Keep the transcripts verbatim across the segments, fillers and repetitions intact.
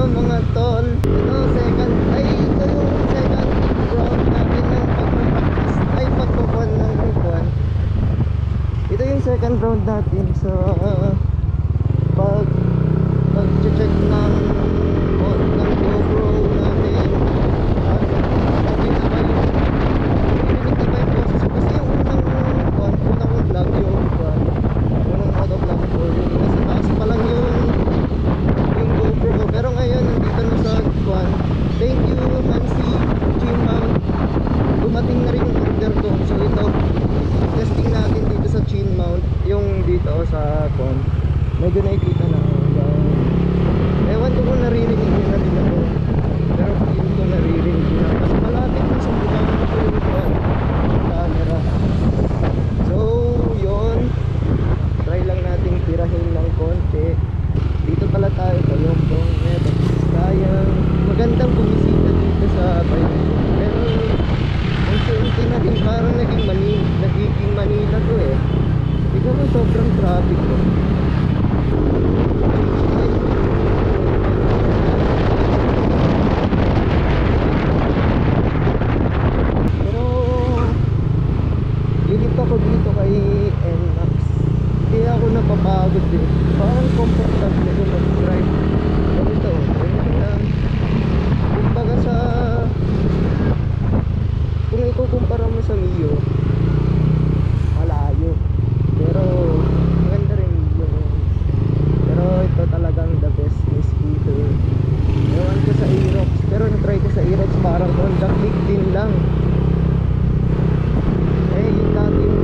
mga tol. Ito second, ay ito yung second round natin ng pagpapractice, ay pagpupuan ng pupuan. Ito yung second round natin sa uh, pag pag-check ng on ng GoPro natin. Uh, Nagkita ba yung narinig na ba yung process ko? Kasi yung unang on, unang vlog yung on, unang motovlog ko, yung nasa taas pa lang yung yung GoPro. Pero ngayon nandito na sa on. Thank you Hansi Chinmount, dumating na rin yung order ko. So ito, testing natin dito sa Chinmount, yung dito sa con. Medyo nakikita na ako. Ewan ko kung naririnig nyo na rin ako, pero feel ko naririnig nyo na. Mas malapit na sa bukang ko yung camera. So yun, try lang natin tirahin ng konti. Dito pala tayo, Tayombong, Sayang. Magandang bumisita dito sa Tayombong. Pero unti-unti na rin parang naging Manila, nagiging Manila to eh. Ikaw mo sobrang traffic ko. Pero lilip ako dito kay N Max. Hindi ako napapagod eh. Parang comfortable ko mag-drive. Ganito, ganito lang. Kumbaga sa, kung ikukumpara mo sa Mio, malayo. Pero maganda rin yung, pero ito talagang the best ni scooter. Ewan ko sa Aerox, pero na-try ko sa Aerox, parang Honda Click din lang. Eh yung dati yung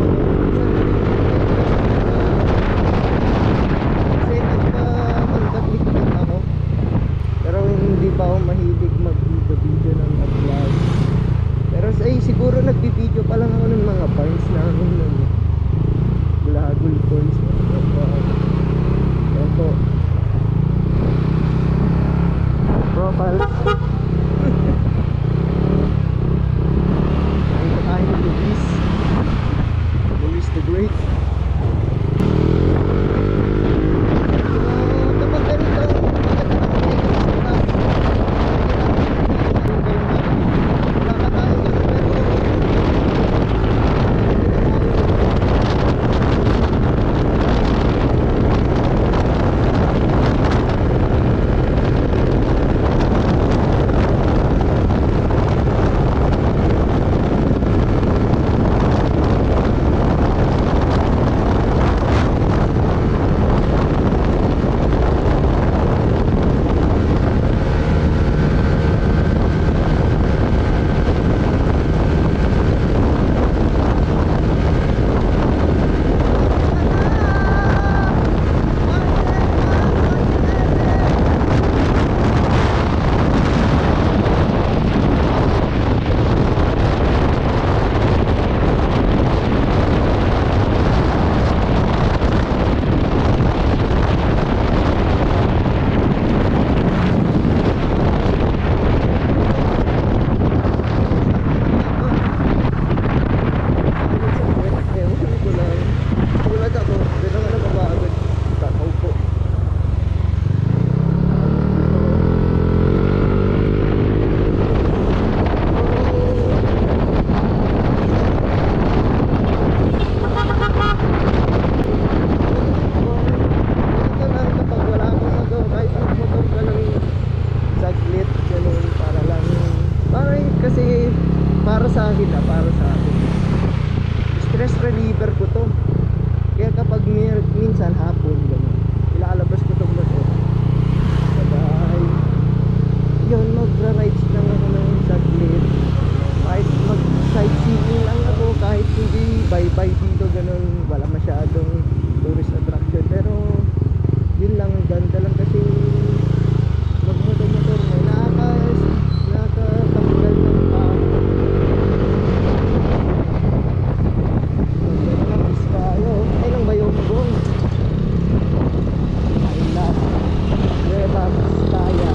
kasi nagpa Honda Click din ako, pero hindi pa ako mahilig mag-video-video ng vlog. Pero ay siguro nagbi-video pa lang ako ng mga points namin nun, Bulagul points. Ito profiles. Dito tayo ni Luis Luis the Great. So kapag ganito wala ka tayo ganun, para sa akin ah, para sa akin stress reliever ko to. Kaya kapag minsan hapon gano'n, ilalabas ko itong motor. Sabay yun, magra-rides lang ako ng saglit. Kahit mag-sightseeing lang ako, kahit hindi bye-bye dito gano'n, wala masyadong tourist attraction. Pero yun lang, ganda lang kasi magmotor-motor mo, nakakas nakatanggal ng paa. Ay lang ba yung bong? I love Nueva Vizcaya.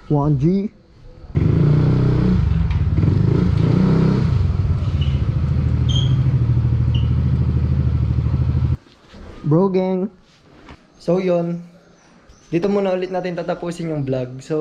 one G. Bro gang. So yon, dito muna ulit natin tatapusin yung vlog. So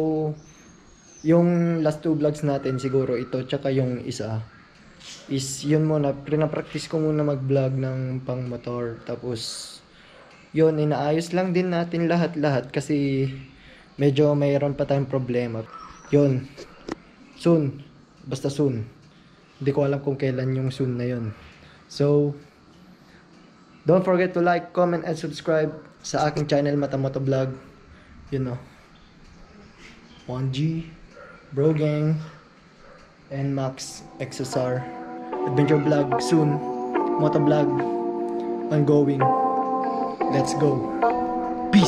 yung last two vlogs natin siguro ito tsaka yung isa is yun muna, pinapractice ko muna mag vlog ng pang motor. Tapos yun, inaayos lang din natin lahat-lahat kasi medyo mayroon pa tayong problema. Yun, soon, basta soon. Hindi ko alam kung kailan yung soon na yun. So don't forget to like, comment, and subscribe sa aking channel Matamoto Vlog. You know, one G, Bro Gang, and Max X S R. Adventure vlog soon. Moto vlog ongoing. Let's go. Peace.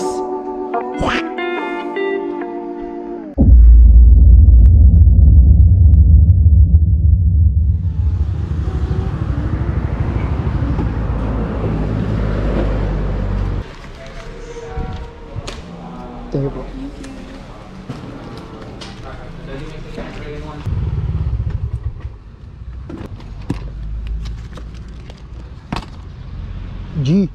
Thank you po. G.